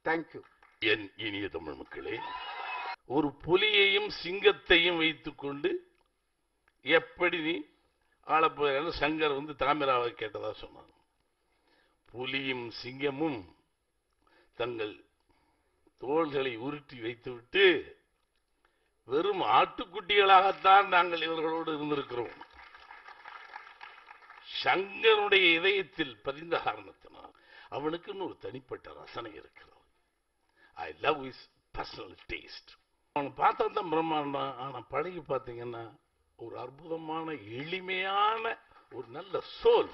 Thank you. என் இனிய தமிழ் மக்களே, ஒரு புலியையும் சிங்கத்தையும் வைத்துக் கொண்டு எப்படி நீ ஆளப்போற சங்கர் தாமிராவை கேட்டதா சொன்னார். புலியும் சிங்கமும் தங்கள் தோள்களை உருட்டி வைத்துவிட்டு வெறும் ஆட்டுக்குட்டிகளாகத்தான் நாங்கள் இவர்களோடு இருந்திருக்கிறோம். சங்கருடைய இதயத்தில் பதிந்த காரணத்தினால் அவனுக்குன்னு ஒரு தனிப்பட்ட ரசனை இருக்கிறது. I love his personal taste. அவனை பார்த்தா தான் பிரம்மாண்டம். ஆனா பழகி பார்த்தீங்கன்னா ஒரு அற்புதமான எளிமையான ஒரு நல்ல சோல்.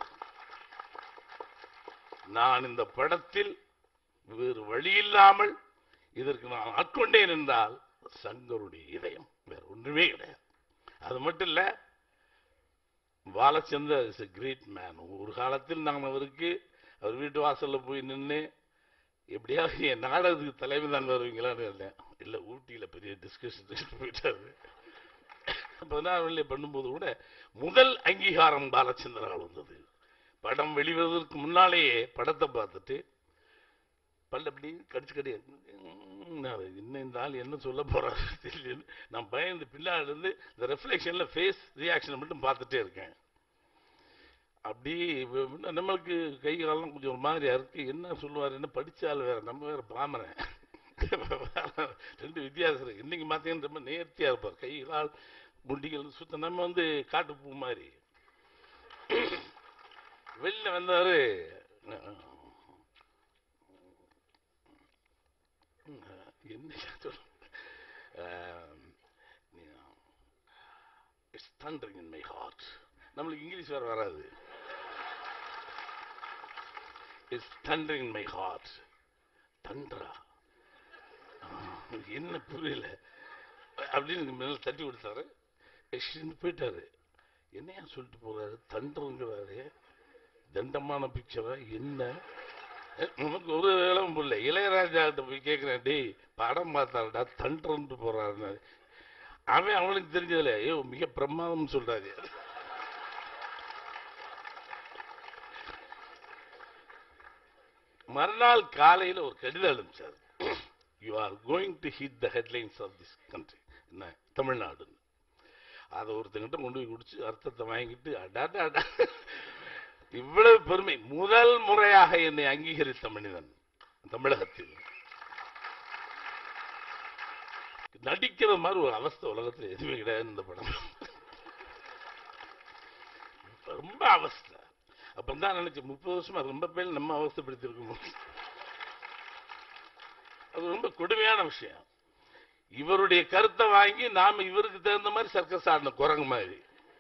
நான் இந்த படத்தில் வேறு வழி இல்லாமல் இதற்கு நான் ஆட்கொண்டேன் என்றால் சங்கருடைய இதயம், வேற ஒன்றுமே கிடையாது. அது மட்டும் இல்ல, Balachander is a great man. ஒரு காலத்தில் நான் அவருக்கு அவர் வீட்டு வாசல்ல போய் நின்று எப்படியாவது என் நாடகத்துக்கு தலைமை தான் வருவீங்களான்னு இருந்தேன். இல்ல, ஊட்டியில பெரிய டிஸ்கஷன் போயிட்டாரு. 16 வெள்ளி பண்ணும்போது கூட முதல் அங்கீகாரம் பாலச்சந்திரால் வந்தது. படம் வெளிவதற்கு முன்னாலேயே படத்தை பார்த்துட்டு பல்ல அப்படி கடிச்சு கிடையாது, இன்னும் இந்த ஆள் என்ன சொல்ல போறாரு தெரியல. நான் பயந்து பின்னாடி இருந்து இந்த ரெஃப்ளெக்ஷன்ல ஃபேஸ் ரியாக்ஷன் மட்டும் பார்த்துட்டே இருக்கேன். அப்படி நம்மளுக்கு கை காலம் கொஞ்சம் ஒரு மாதிரியா இருக்கு. என்ன சொல்லுவார், என்ன படிச்சாலும் வேற, நம்ம வேற பாமரன், ரெண்டு வித்தியாசம் இருக்கு. இன்னைக்கு பார்த்தீங்கன்னா ரொம்ப நேர்த்தியா இருப்பார், கை கால் முண்டிகள் சுத்த. நம்ம காட்டு பூ மாதிரி. வெளில வந்தாரு, என்ன it's thundering in my heart. நம்மளுக்கு இங்கிலீஷ் வேற வராது. It's thundering in my heart. தண்டரா என்ன புரியல அப்படின்னு மேல தட்டி கொடுத்தாரு. போயிட்டாரு. என்னையா சொல்லிட்டு போறாரு, தண்டருங்கிறாரு. தண்டமான பிக்சரா என்ன? நமக்கு ஒரு இளம் புள்ள இளையராஜா கிட்ட போய் கேட்கிறேன், டேய் படம் பார்த்தாருடா தண்டர்ன்ட்டு போறாரு. அவனுக்கு தெரிஞ்சதுல ஐயோ மிக பிரமாதம் சொல்றாரு. மறுநாள் காலையில் ஒரு கடிதம் அனுப்பிச்சார். You are going to hit the headlines of this country, என்ன தமிழ்நாடு. அதை ஒருத்தங்கிட்ட கொண்டு போய் குடிச்சு அர்த்தத்தை வாங்கிட்டு அடாடா, இவ்வளவு பெருமை. முதல் முறையாக என்னை அங்கீகரித்த மனிதன் தமிழகத்தில். நடிக்கிற மாதிரி ஒரு அவஸ்தை உலகத்தில் எதுவுமே கிடையாது. இந்த படம் ரொம்ப அவஸ்தை. அப்பதான் நினைச்சேன் 30 வருஷமா ரொம்ப பேர் நம்ம அவஸ்தைப்படுத்திருக்கோம். அது ரொம்ப கொடுமையான விஷயம். இவருடைய கருத்தை வாங்கி நாம இவருக்கு தகுந்த மாதிரி சர்க்கஸ் ஆடின குரங்கு மாதிரி.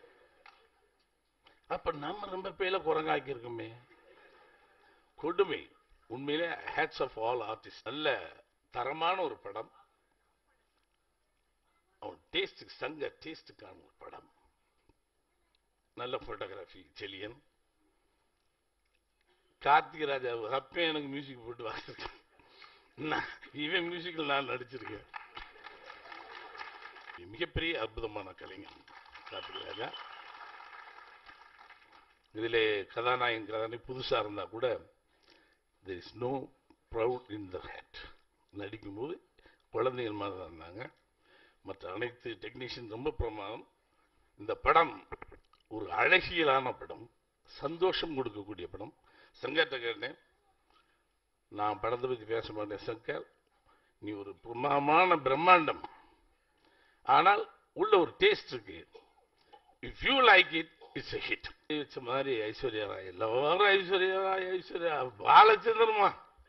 அப்ப நம்ம ரொம்ப பேர்ல குரங்காக்கி இருக்கோமே, கொடுமை. உண்மையிலே ஹேட்ஸ் ஆஃப் ஆல் ஆர்டிஸ்ட். நல்ல தரமான ஒரு படம். அவன் டேஸ்ட், சங்க டேஸ்டுக்கான ஒரு படம். நல்ல போட்டோகிராஃபி. செலியன் கார்த்திக் ராஜா அப்ப எனக்கு மியூசிக் போட்டு வாசிருக்கேன். இவன் மியூசிக்கில் நான் நடிச்சிருக்கேன். மிகப்பெரிய அற்புதமான கலைஞர் கார்த்திக் ராஜா. இதில் கதாநாயகன் கதாநாயகி புதுசாக இருந்தால் கூட there is no proud in the head. நடிக்கும்போது குழந்தைகள் மாதிரி தான் இருந்தாங்க. மற்ற அனைத்து டெக்னீஷியன் ரொம்ப பிரமாதம். இந்த படம் ஒரு அழகியலான படம், சந்தோஷம் கொடுக்கக்கூடிய படம். சங்கர்கிட்ட கேட்டேன், நான் படத்தை பற்றி பேச மாட்டேன் சங்கர், நீ ஒரு பிரமாதமான பிரம்மாண்டம், ஆனால் உள்ள ஒரு டேஸ்ட் இருக்கு. If you like it it's a hit. வச்ச மாதிரி ஐஸ்வர்யா ராய், எல்லாரும் ஐஸ்வர்யா ராய், ஐஸ்வர்யா பாலச்சந்திரமா.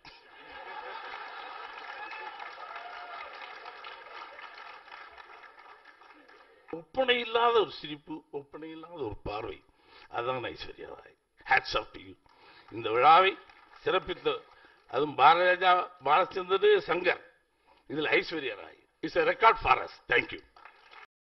ஒப்பனை இல்லாத ஒரு சிரிப்பு, ஒப்பனை இல்லாத ஒரு பார்வை, அதுதான் Aishwarya Rai. Hats off to you. இந்த விழாவை சிறப்பித்த அதுவும் பாரதிராஜா, பாலச்சந்தர், சங்கர், இதில் Aishwarya Rai is a record for us. Thank you.